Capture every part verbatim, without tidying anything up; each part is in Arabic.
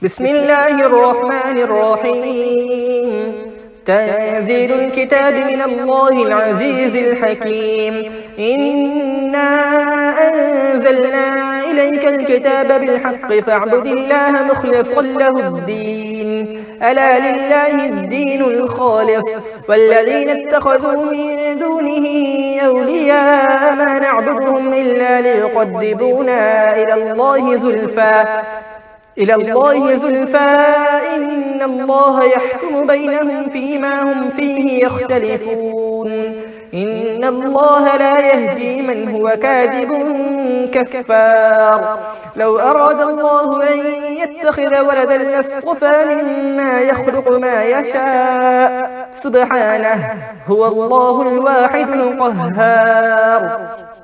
بسم الله الرحمن الرحيم. تنزيل الكتاب من الله العزيز الحكيم. إنا أنزلنا إليك الكتاب بالحق فاعبد الله مخلصا له الدين. ألا لله الدين الخالص والذين اتخذوا من دونه أولياء ما نعبدهم إلا ليقربونا إلى الله زلفى إلى الله زلفى إن الله يحكم بينهم فيما هم فيه يختلفون. إن الله لا يهدي من هو كاذب كفار. لو أراد الله أن يتخذ ولدا لاصطفى مما يخلق ما يشاء سبحانه هو الله الواحد القهار.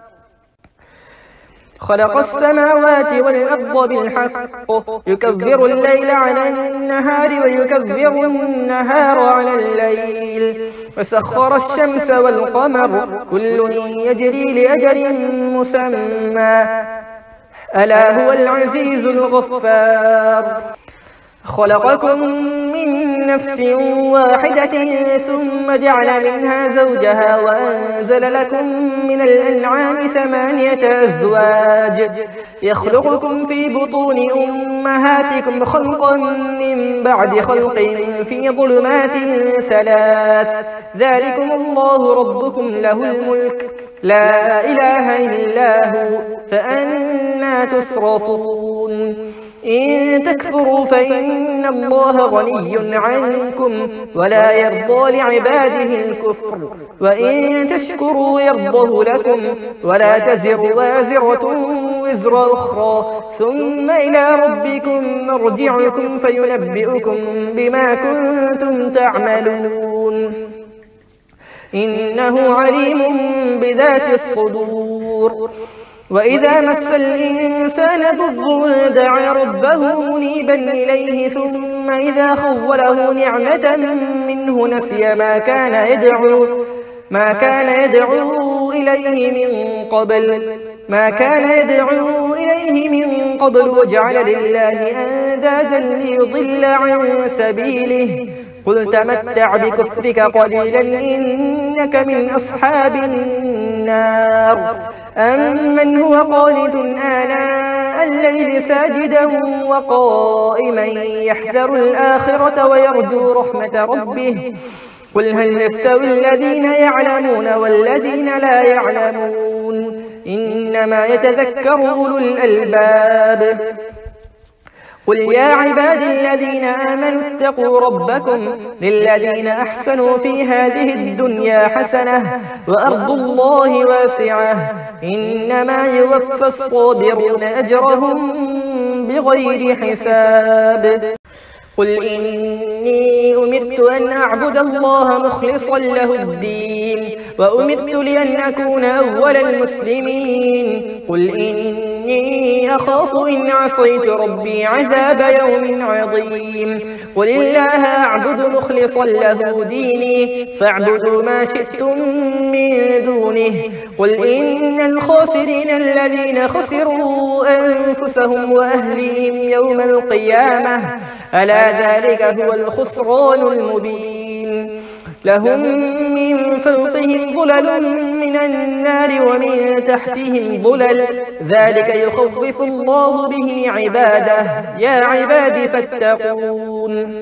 خلق السماوات والأرض بالحق يكبر الليل على النهار ويكبر النهار على الليل وسخر الشمس والقمر كل يجري لأجل مسمى ألا هو العزيز الغفار. خلقكم من نفس واحدة ثم جعل منها زوجها وأنزل لكم من الأنعام ثمانية أزواج يخلقكم في بطون أمهاتكم خلقا من بعد خلق في ظلمات ثلاث ذلكم الله ربكم له الملك لا إله إلا هو فأنى تصرفون. إن تكفروا فإن الله غني عنكم ولا يرضى لعباده الكفر وإن تشكروا يرضه لكم ولا تزر وازرة وزر أخرى ثم إلى ربكم مرجعكم فينبئكم بما كنتم تعملون إنه عليم بذات الصدور. وإذا مس الإنسان ضر دعا ربه منيبا إليه ثم إذا خوله نعمة منه نسي ما كان يدعو ما كان يدعو إليه من قبل ما كان يدعو إليه من قبل وجعل لله أندادا ليضل عن سبيله قل تمتع بكفرك قليلا إنك من أصحاب النار. أمن هو قانت آناء الليل ساجدا وقائما يحذر الآخرة ويرجو رحمة ربه قل هل يستوي الذين يعلمون والذين لا يعلمون إنما يتذكر أولو الألباب. قل يا عبادي الذين آمنوا اتقوا ربكم للذين أحسنوا في هذه الدنيا حسنة وأرض الله واسعة إنما يوفى الصابرون أجرهم بغير حساب. قل إني أمرت أن أعبد الله مخلصا له الدين وأمرت لأن أكون أول المسلمين. قل إني أخاف إن عصيت ربي عذاب يوم عظيم. قل الله أعبد مخلصا له ديني فاعبدوا ما شئتم من دونه. قل إن الخاسرين الذين خسروا أنفسهم وأهليهم يوم القيامة ألا ذلك هو الخسران المبين. لهم من فوقهم ظلل من النار ومن تحتهم ظلل ذلك يخوف الله به عباده يا عباد فاتقون.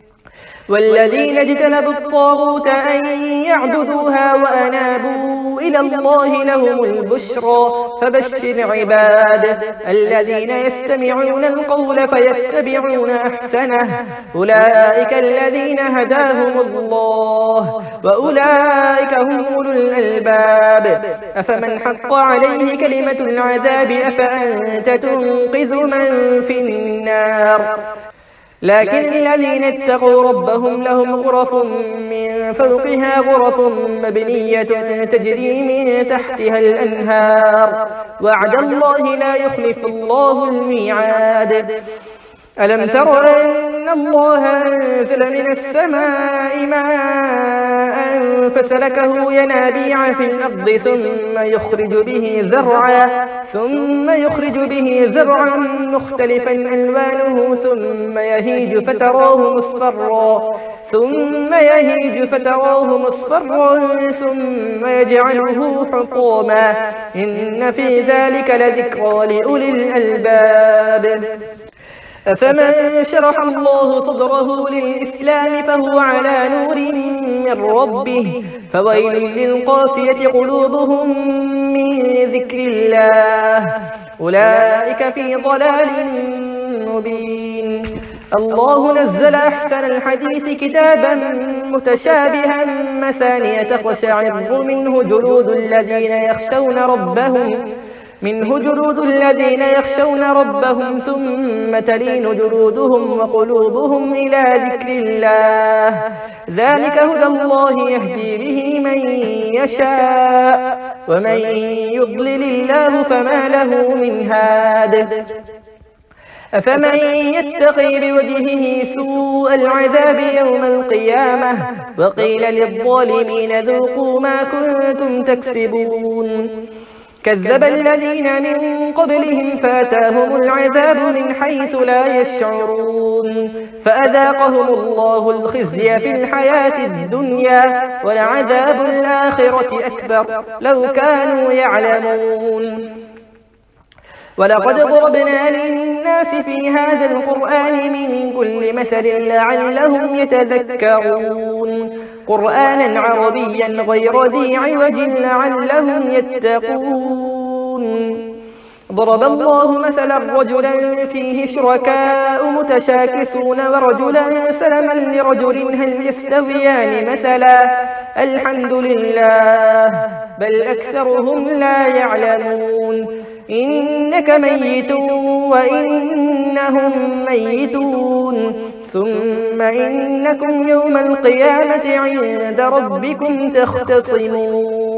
والذين اجتنبوا الطاغوت أن يعبدوها وأنابوا إلى الله لهم البشرى فبشر عباد الذين يستمعون القول فيتبعون أحسنه أولئك الذين هداهم الله وأولئك هم أولو الألباب. أفمن حق عليه كلمة العذاب أفأنت تنقذ من في النار. لكن الذين اتقوا ربهم لهم غرف من فوقها غرف مبنية تجري من تحتها الأنهار وعد الله لا يخلف الله الميعاد. ألم تر أن الله أنزل من السماء ماء فسلكه ينابيع في الأرض ثم يخرج به زرعا ثم يخرج به زرعا مختلفا ألوانه ثم يهيج فتراه مصفرا ثم يهيج فتراه مصفرا ثم يجعله حطاما إن في ذلك لذكرى لأولي الألباب. أفمن شرح الله صدره للإسلام فهو على نور من ربه فويل للقاسية قلوبهم من ذكر الله أولئك في ضلال مبين. الله نزل أحسن الحديث كتابا متشابها مثانية تقشعر منه جلود الذين يخشون ربهم منه جلود الذين يخشون ربهم ثم تلين جلودهم وقلوبهم إلى ذكر الله ذلك هدى الله يهدي به من يشاء ومن يضلل الله فما له من هاد. أفمن يتقي بوجهه سوء العذاب يوم القيامة وقيل للظالمين ذوقوا ما كنتم تكسبون. كذب الذين من قبلهم فاتاهم العذاب من حيث لا يشعرون فأذاقهم الله الخزي في الحياة الدنيا ولعذاب الآخرة أكبر لو كانوا يعلمون. ولقد ضربنا للناس في هذا القرآن من كل مثل لعلهم يتذكرون قرآنا عربيا غير ذي عوج لعلهم يتقون. ضرب الله مثلا رجلا فيه شركاء متشاكسون ورجلا سلما لرجل هل يستويان مثلا الحمد لله بل أكثرهم لا يعلمون. إنك ميت وإنهم ميتون ثم إنكم يوم القيامة عند ربكم تختصمون.